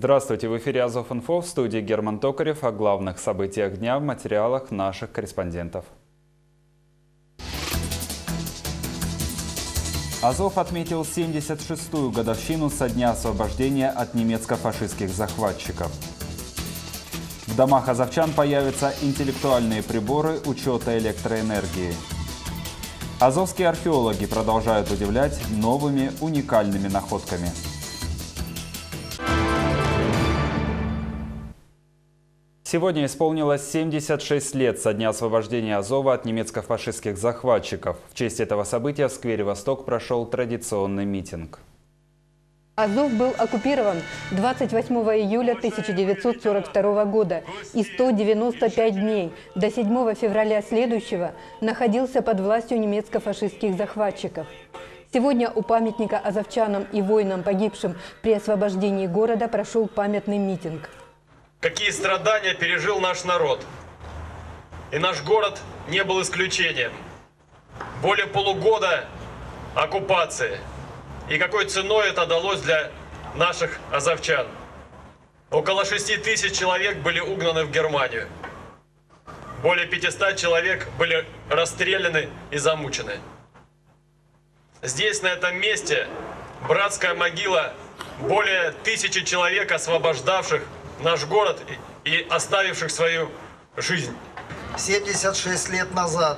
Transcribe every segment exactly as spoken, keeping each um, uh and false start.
Здравствуйте, в эфире Азов.Инфо, в студии Герман Токарев, о главных событиях дня в материалах наших корреспондентов. Азов отметил семьдесят шестую годовщину со дня освобождения от немецко-фашистских захватчиков. В домах азовчан появятся интеллектуальные приборы учета электроэнергии. Азовские археологи продолжают удивлять новыми уникальными находками. Сегодня исполнилось семьдесят шесть лет со дня освобождения Азова от немецко-фашистских захватчиков. В честь этого события в сквере «Восток» прошел традиционный митинг. Азов был оккупирован двадцать восьмого июля тысяча девятьсот сорок второго года и сто девяносто пять дней до седьмого февраля следующего находился под властью немецко-фашистских захватчиков. Сегодня у памятника азовчанам и воинам, погибшим при освобождении города, прошел памятный митинг. Какие страдания пережил наш народ. И наш город не был исключением. Более полугода оккупации. И какой ценой это далось для наших азовчан. Около шести тысяч человек были угнаны в Германию. Более пятисот человек были расстреляны и замучены. Здесь, на этом месте, братская могила более тысячи человек, освобождавших наш город и оставивших свою жизнь. семьдесят шесть лет назад,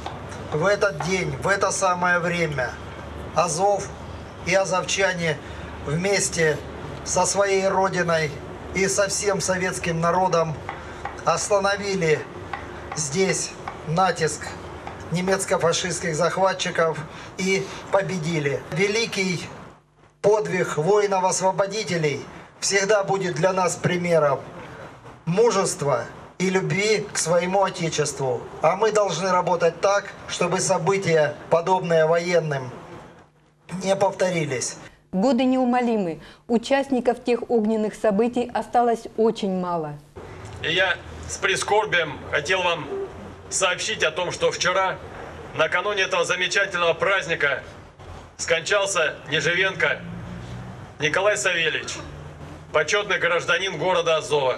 в этот день, в это самое время, Азов и азовчане вместе со своей родиной и со всем советским народом остановили здесь натиск немецко-фашистских захватчиков и победили. Великий подвиг воинов-освободителей всегда будет для нас примером мужества и любви к своему Отечеству. А мы должны работать так, чтобы события, подобные военным, не повторились. Годы неумолимы. Участников тех огненных событий осталось очень мало. И я с прискорбием хотел вам сообщить о том, что вчера, накануне этого замечательного праздника, скончался Неживенко Николай Савельевич, почетный гражданин города Азова,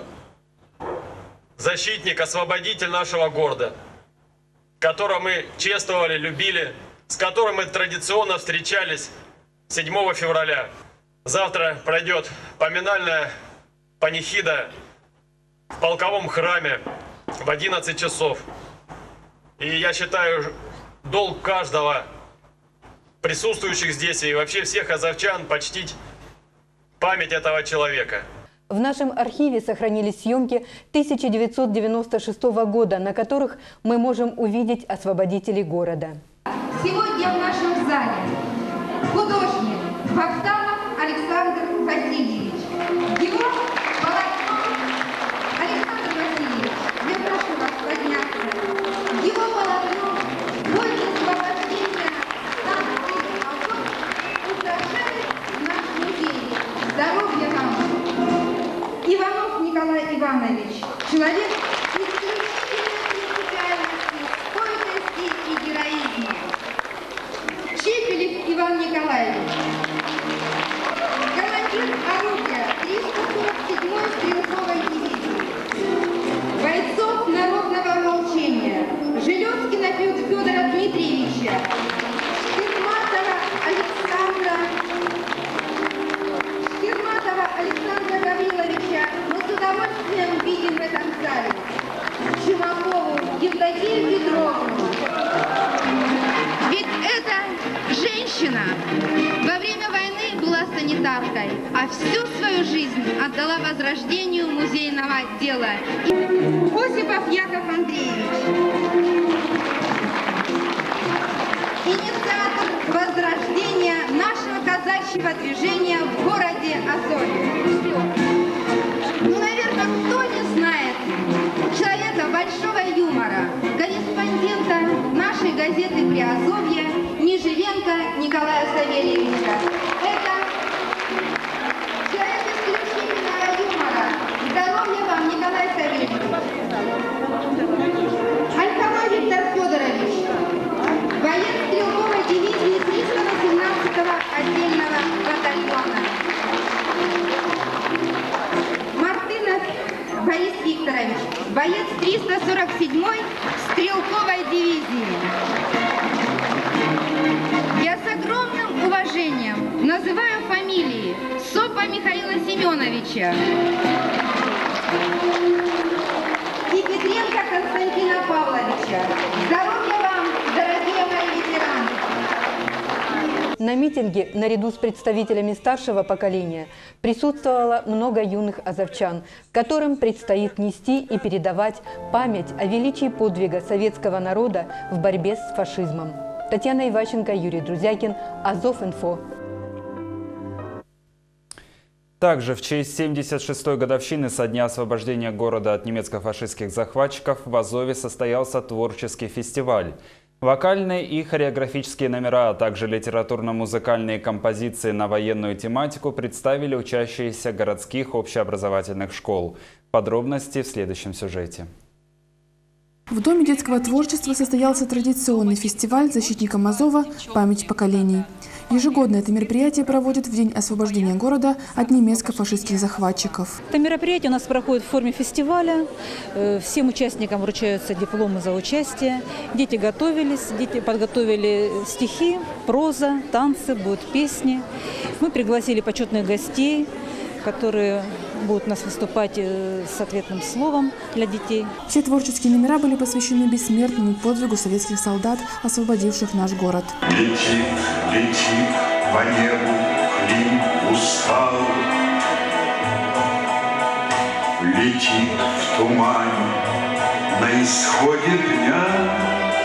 защитник, освободитель нашего города, которого мы чествовали, любили, с которым мы традиционно встречались седьмого февраля. Завтра пройдет поминальная панихида в полковом храме в одиннадцать часов. И я считаю, долг каждого присутствующих здесь и вообще всех азовчан почтить память этого человека. В нашем архиве сохранились съемки тысяча девятьсот девяносто шестого года, на которых мы можем увидеть освободителей города. Сегодня в нашем зале художник Богданов Александр Васильевич. Его полотно Александр Васильевич, я прошу вас подняться. Его полотно «Войны освобождения станции Азов» украшает наш музей. Здоровья вам! Иванов Николай Иванович, человек исключительной принципиальности, стойкости и героизма. Чепелев Иван Николаевич, командир орудия триста сорок седьмой стрелковой дивизии, бойцов народного ополчения, Железкина Федора Дмитриевича, Шкирматова Александра, Шкирматова Александра Гавриловича мы с удовольствием видим в этом зале. Чумакову Евдокию Петровну. Ведь эта женщина во время войны была санитаркой, а всю свою жизнь отдала возрождению музейного дела. Осипов Яков Андреевич, инициатор возрождения нашего казачьего движения в городе Азове. Ну, наверное, кто не знает человека большого юмора, корреспондента нашей газеты «Приазовье» Неживенко Николая Савельевича. Это человек исключительного юмора. Здоровья вам, Николай Савельевич. Альхама Виктор Федорович, военно-стрелковой дивизии триста восемнадцатого отдельного батальона. боец триста сорок седьмой стрелковой дивизии. Я с огромным уважением называю фамилии Сопа Михаила Семеновича и Петренко Константина Павловича. Здоровья вам, дорогие мои ветераны! На митинге наряду с представителями старшего поколения присутствовало много юных азовчан, которым предстоит нести и передавать память о величии подвига советского народа в борьбе с фашизмом. Татьяна Иващенко, Юрий Друзякин, Азов.Инфо. Также в честь семьдесят шестой годовщины со дня освобождения города от немецко-фашистских захватчиков в Азове состоялся творческий фестиваль. Вокальные и хореографические номера, а также литературно-музыкальные композиции на военную тематику представили учащиеся городских общеобразовательных школ. Подробности в следующем сюжете. В Доме детского творчества состоялся традиционный фестиваль защитникам Азова «Память поколений». Ежегодно это мероприятие проводят в день освобождения города от немецко-фашистских захватчиков. Это мероприятие у нас проходит в форме фестиваля. Всем участникам вручаются дипломы за участие. Дети готовились, дети подготовили стихи, проза, танцы, будут песни. Мы пригласили почетных гостей, которые будут у нас выступать с ответным словом для детей. Все творческие номера были посвящены бессмертному подвигу советских солдат, освободивших наш город. Летит, летит по небу Клим устал, летит в тумане на исходе дня.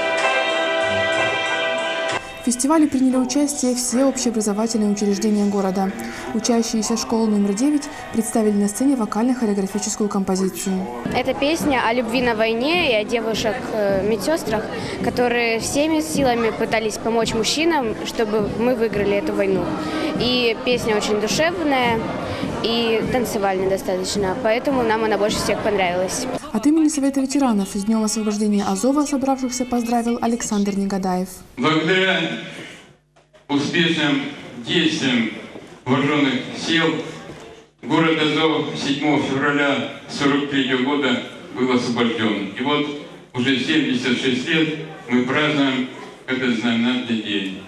В фестивале приняли участие все общеобразовательные учреждения города. Учащиеся школы номер девять представили на сцене вокально-хореографическую композицию. Это песня о любви на войне и о девушек-медсестрах, которые всеми силами пытались помочь мужчинам, чтобы мы выиграли эту войну. И песня очень душевная и танцевальная достаточно, поэтому нам она больше всех понравилась. От имени Совета ветеранов с Днем освобождения Азова собравшихся поздравил Александр Негадаев. Благодаря успешным действиям вооруженных сил город Азов седьмого февраля сорок третьего года был освобожден. И вот уже семьдесят шесть лет мы празднуем этот знаменательный день.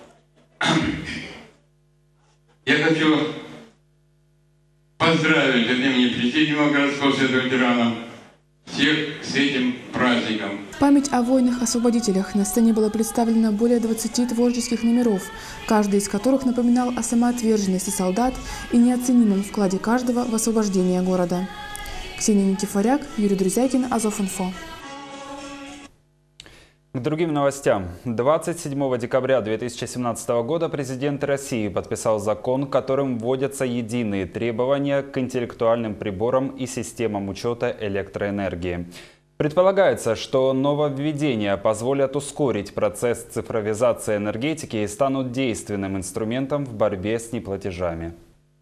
Я хочу поздравить от имени президиума городского совета ветеранов всех с этим праздником. Память о воинах-освободителях. На сцене было представлено более двадцати творческих номеров, каждый из которых напоминал о самоотверженности солдат и неоценимом вкладе каждого в освобождение города. Ксения Никифоряк, Юрий Друзякин, Азов.Инфо. К другим новостям. двадцать седьмого декабря две тысячи семнадцатого года президент России подписал закон, которым вводятся единые требования к интеллектуальным приборам и системам учета электроэнергии. Предполагается, что нововведения позволят ускорить процесс цифровизации энергетики и станут действенным инструментом в борьбе с неплатежами.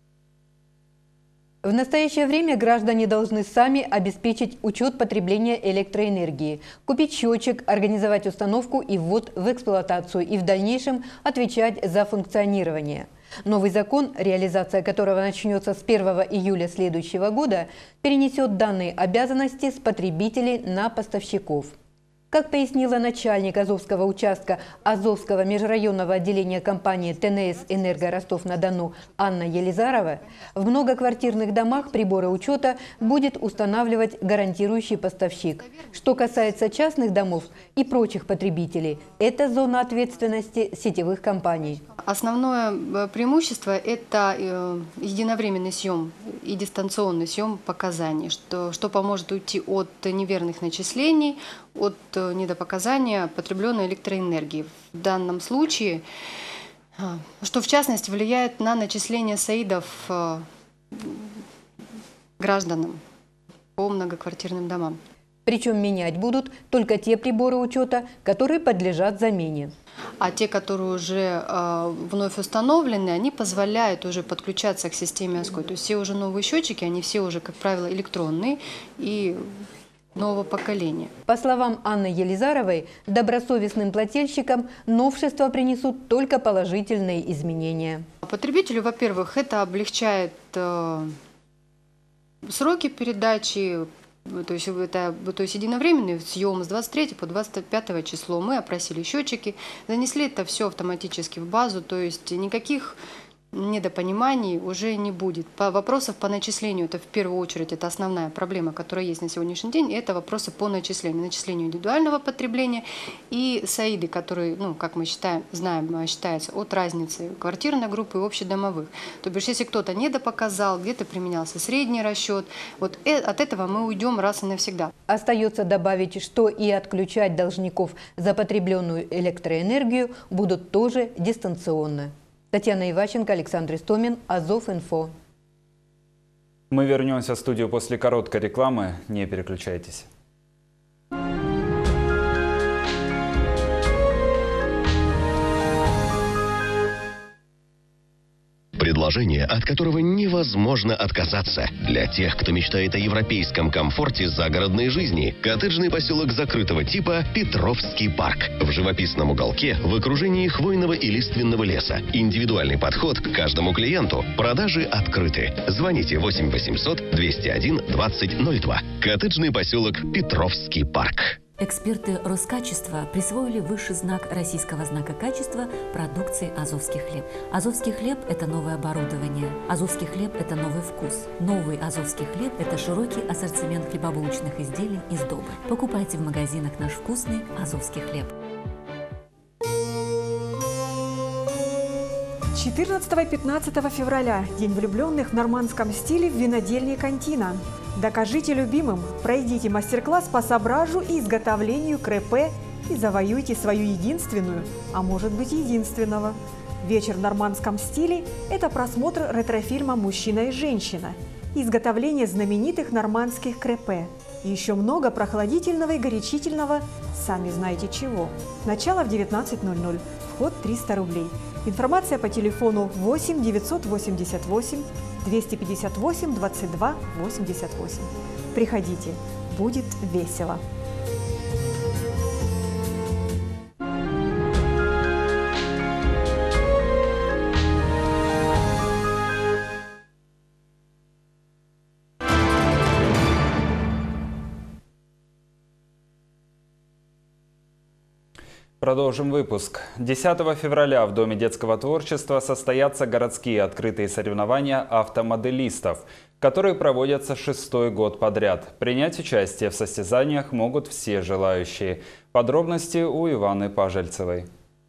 В настоящее время граждане должны сами обеспечить учет потребления электроэнергии, купить счетчик, организовать установку и ввод в эксплуатацию и в дальнейшем отвечать за функционирование. Новый закон, реализация которого начнется с первого июля следующего года, перенесет данные обязанности с потребителей на поставщиков. Как пояснила начальник Азовского участка Азовского межрайонного отделения компании ТНС «Энерго Ростов-на-Дону» Анна Елизарова, в многоквартирных домах приборы учета будет устанавливать гарантирующий поставщик. Что касается частных домов и прочих потребителей, это зона ответственности сетевых компаний. Основное преимущество – это единовременный съем и дистанционный съем показаний, что, что поможет уйти от неверных начислений, от недопоказания потребленной электроэнергии. В данном случае, что в частности влияет на начисление САИДов гражданам по многоквартирным домам. Причем менять будут только те приборы учета, которые подлежат замене. А те, которые уже э, вновь установлены, они позволяют уже подключаться к системе АСКО. То есть все уже новые счетчики, они все уже, как правило, электронные и нового поколения. По словам Анны Елизаровой, добросовестным плательщикам новшества принесут только положительные изменения. Потребителю, во-первых, это облегчает э, сроки передачи, То есть, это, то есть единовременный съем с двадцать третьего по двадцать пятое число. Мы опросили счетчики, занесли это все автоматически в базу, то есть никаких недопониманий уже не будет. По вопросов по начислению, это в первую очередь это основная проблема, которая есть на сегодняшний день, это вопросы по начислению. Начислению индивидуального потребления и САИДы, которые, ну, как мы считаем, знаем, считается от разницы квартирной группы и общедомовых. То бишь, если кто-то недопоказал, где-то применялся средний расчет, вот от этого мы уйдем раз и навсегда. Остается добавить, что и отключать должников за потребленную электроэнергию будут тоже дистанционно. Татьяна Иваченко, Александр Истомин, Азов.Инфо. Мы вернемся в студию после короткой рекламы. Не переключайтесь. Предложение, от которого невозможно отказаться. Для тех, кто мечтает о европейском комфорте загородной жизни. Коттеджный поселок закрытого типа Петровский парк. В живописном уголке, в окружении хвойного и лиственного леса. Индивидуальный подход к каждому клиенту. Продажи открыты. Звоните восемь восемьсот двести один двадцать ноль два. Коттеджный поселок Петровский парк. Эксперты Роскачества присвоили высший знак российского знака качества продукции «Азовский хлеб». Азовский хлеб – это новое оборудование. Азовский хлеб – это новый вкус. Новый азовский хлеб – это широкий ассортимент хлебобулочных изделий из Добы. Покупайте в магазинах наш вкусный азовский хлеб. четырнадцатого-пятнадцатого февраля – День влюбленных в нормандском стиле в винодельне «Кантина». Докажите любимым, пройдите мастер-класс по сображу и изготовлению крепе и завоюйте свою единственную, а может быть единственного. Вечер в нормандском стиле – это просмотр ретрофильма «Мужчина и женщина», изготовление знаменитых нормандских крепе и еще много прохладительного и горячительного, сами знаете чего. Начало в девятнадцать ноль ноль, вход триста рублей. Информация по телефону восемь девятьсот восемьдесят восемь двести пятьдесят восемь двадцать два восемьдесят восемь. Приходите, будет весело. Продолжим выпуск. десятого февраля в Доме детского творчества состоятся городские открытые соревнования автомоделистов, которые проводятся шестой год подряд. Принять участие в состязаниях могут все желающие. Подробности у Иваны Пажельцевой.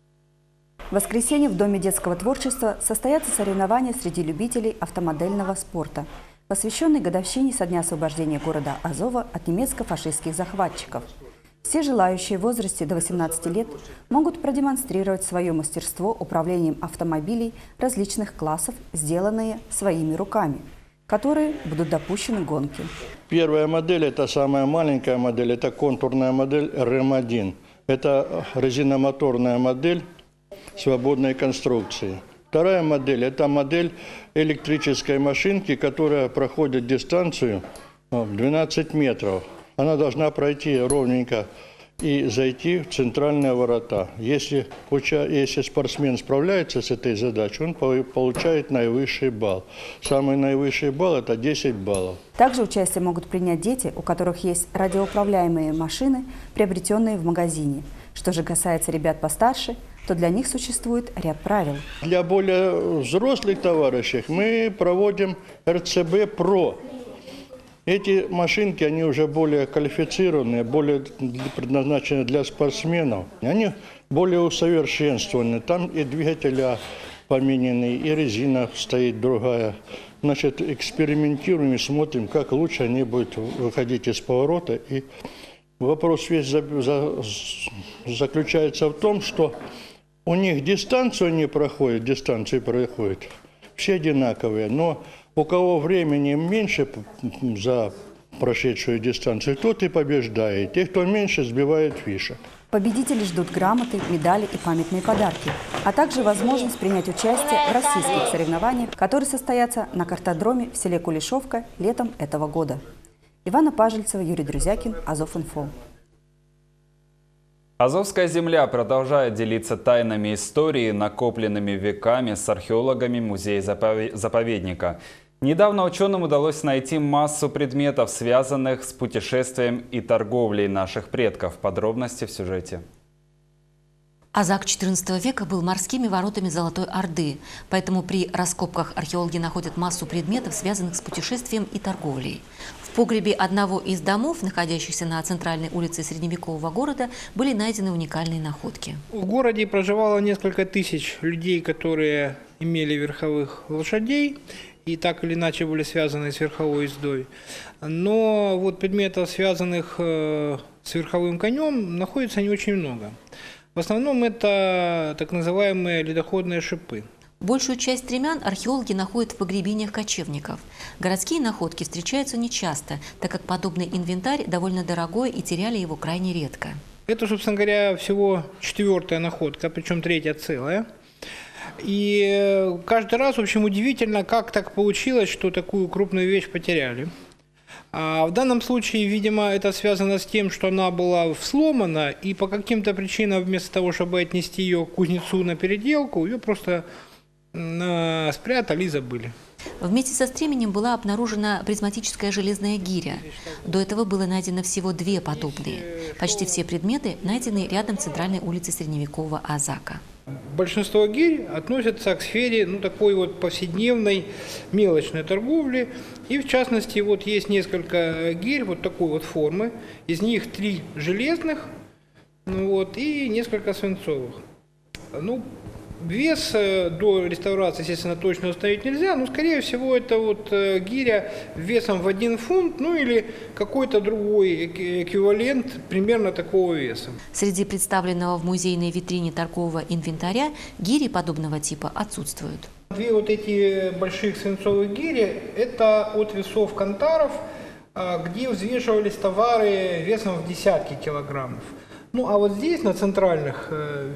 В воскресенье в Доме детского творчества состоятся соревнования среди любителей автомодельного спорта, посвященные годовщине со дня освобождения города Азова от немецко-фашистских захватчиков. Все желающие в возрасте до восемнадцати лет могут продемонстрировать свое мастерство управлением автомобилей различных классов, сделанные своими руками, которые будут допущены к гонке. Первая модель, это самая маленькая модель, это контурная модель эр эм один. Это резиномоторная модель свободной конструкции. Вторая модель, это модель электрической машинки, которая проходит дистанцию двенадцать метров. Она должна пройти ровненько и зайти в центральные ворота. Если, если спортсмен справляется с этой задачей, он получает наивысший балл. Самый наивысший балл – это десять баллов. Также участие могут принять дети, у которых есть радиоуправляемые машины, приобретенные в магазине. Что же касается ребят постарше, то для них существует ряд правил. Для более взрослых товарищей мы проводим эр цэ бэ про. Эти машинки, они уже более квалифицированные, более предназначены для спортсменов. Они более усовершенствованы. Там и двигателя поменены, и резина стоит другая. Значит, экспериментируем и смотрим, как лучше они будут выходить из поворота. И вопрос весь за, за, заключается в том, что у них дистанцию не проходят, дистанции проходят. Все одинаковые, но у кого времени меньше за прошедшую дистанцию, тот и побеждает. Те, кто меньше, сбивает фишек. Победители ждут грамоты, медали и памятные подарки, а также возможность принять участие в российских соревнованиях, которые состоятся на картодроме в селе Кулешовка летом этого года. Ивана Пажельцева, Юрий Друзякин, Азов.Инфо. Азовская земля продолжает делиться тайнами истории, накопленными веками с археологами музея-заповедника. Недавно ученым удалось найти массу предметов, связанных с путешествием и торговлей наших предков. Подробности в сюжете. Азак четырнадцатого века был морскими воротами Золотой Орды, поэтому при раскопках археологи находят массу предметов, связанных с путешествием и торговлей. В погребе одного из домов, находящихся на центральной улице средневекового города, были найдены уникальные находки. В городе проживало несколько тысяч людей, которые имели верховых лошадей и так или иначе были связаны с верховой ездой. Но вот предметов, связанных с верховым конем, находится не очень много. В основном это так называемые ледоходные шипы. Большую часть стремян археологи находят в погребениях кочевников. Городские находки встречаются нечасто, так как подобный инвентарь довольно дорогой и теряли его крайне редко. Это, собственно говоря, всего четвертая находка, причем третья целая. И каждый раз, в общем, удивительно, как так получилось, что такую крупную вещь потеряли. А в данном случае, видимо, это связано с тем, что она была сломана, и по каким-то причинам, вместо того, чтобы отнести ее к кузнецу на переделку, ее просто э, спрятали и забыли. Вместе со стременем была обнаружена призматическая железная гиря. До этого было найдено всего две подобные. Почти все предметы найдены рядом с центральной улицей средневекового Азака. Большинство гирь относятся к сфере ну, такой вот повседневной мелочной торговли. И в частности, вот есть несколько гирь вот такой вот формы. Из них три железных ну, вот, и несколько свинцовых. Ну, вес до реставрации, естественно, точно установить нельзя, но, скорее всего, это вот гиря весом в один фунт, ну или какой-то другой эквивалент примерно такого веса. Среди представленного в музейной витрине торгового инвентаря гири подобного типа отсутствуют. Две вот эти больших свинцовых гири – это от весов кантаров, где взвешивались товары весом в десятки килограммов. Ну а вот здесь, на центральных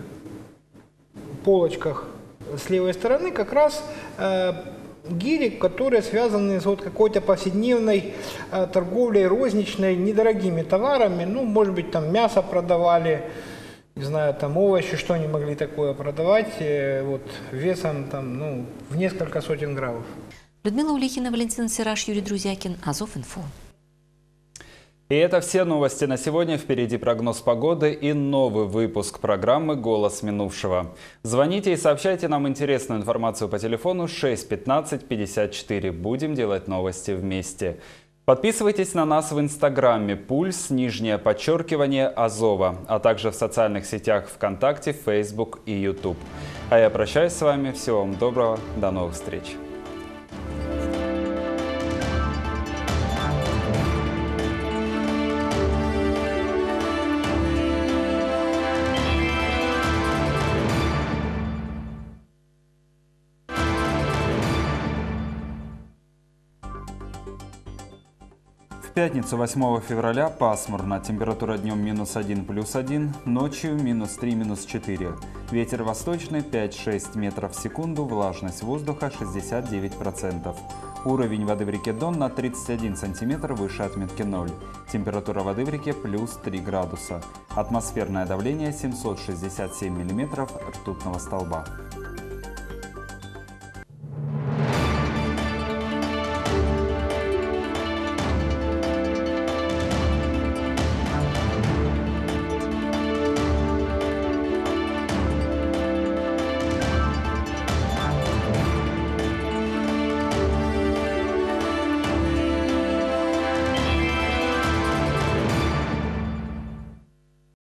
полочках с левой стороны как раз э, гири, которые связаны с вот какой-то повседневной э, торговлей розничной, недорогими товарами. Ну, может быть, там мясо продавали, не знаю, там овощи, что они могли такое продавать, э, вот весом там, ну, в несколько сотен граммов. Людмила Улихина, Валентин Сираж, Юрий Друзякин, Азов.Инфо. И это все новости на сегодня. Впереди прогноз погоды и новый выпуск программы «Голос минувшего». Звоните и сообщайте нам интересную информацию по телефону шесть пятнадцать пятьдесят четыре. Будем делать новости вместе. Подписывайтесь на нас в Инстаграме «Пульс», нижнее подчеркивание, Азова, а также в социальных сетях ВКонтакте, Фейсбук и Ютуб. А я прощаюсь с вами. Всего вам доброго. До новых встреч. В пятницу восьмого февраля пасмурно, температура днем минус один плюс один, ночью минус три минус четыре. Ветер восточный пять-шесть метров в секунду, влажность воздуха шестьдесят девять процентов. Уровень воды в реке Дон на тридцать один сантиметр выше отметки ноль. Температура воды в реке плюс три градуса. Атмосферное давление семьсот шестьдесят семь миллиметров ртутного столба.